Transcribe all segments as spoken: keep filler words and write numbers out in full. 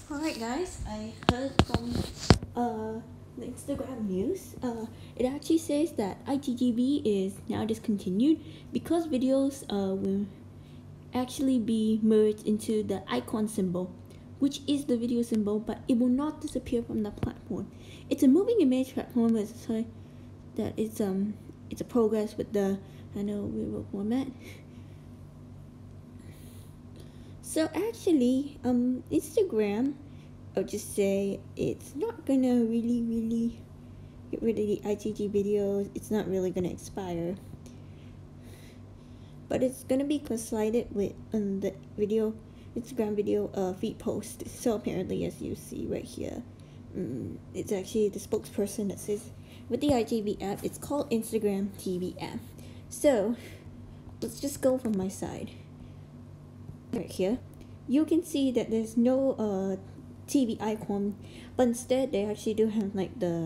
Alright guys, I heard from uh, the Instagram news. Uh, it actually says that I G G B is now discontinued because videos uh, will actually be merged into the icon symbol, which is the video symbol, but it will not disappear from the platform. It's a moving image platform, as I say, that it's um it's a progress with the I know real format. So actually, um, Instagram, I'll just say it's not gonna really, really get rid of the I G G videos. It's not really gonna expire, but it's gonna be collided with um, the video, Instagram video uh, feed post. So apparently, as you see right here, um, it's actually the spokesperson that says with the I G G B app, it's called Instagram T V app. So let's just go from my side. Right here, you can see that there's no uh, T V icon, but instead they actually do have like the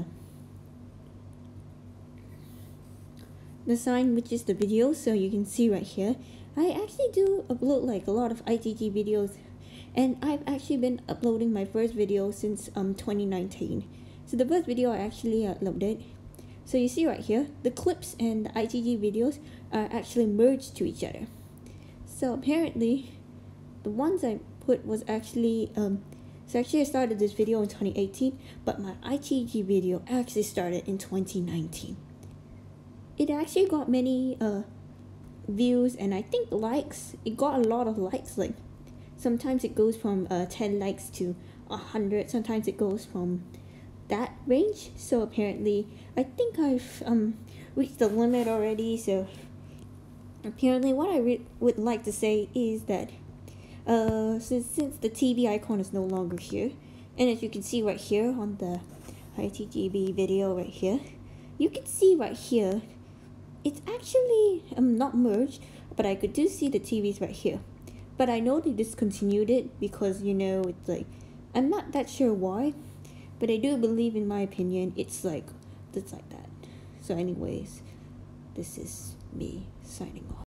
the sign, which is the video. So you can see right here, I actually do upload like a lot of I G G videos, and I've actually been uploading my first video since um twenty nineteen. So the first video I actually uploaded, so you see right here, the clips and the I G G videos are actually merged to each other. So apparently the ones I put was actually um so actually I started this video in twenty eighteen, but my I G G video actually started in twenty nineteen. It actually got many uh views and I think likes. It got a lot of likes. Like sometimes it goes from uh ten likes to a hundred. Sometimes it goes from that range. So apparently I think I've um reached the limit already. So apparently what I re- would like to say is that Uh, since, since the T V icon is no longer here, and as you can see right here on the I G G B video right here, you can see right here, it's actually um, not merged, but I could do see the T Vs right here. But I know they discontinued it because, you know, it's like, I'm not that sure why, but I do believe, in my opinion, it's like, it's like that. So anyways, this is me signing off.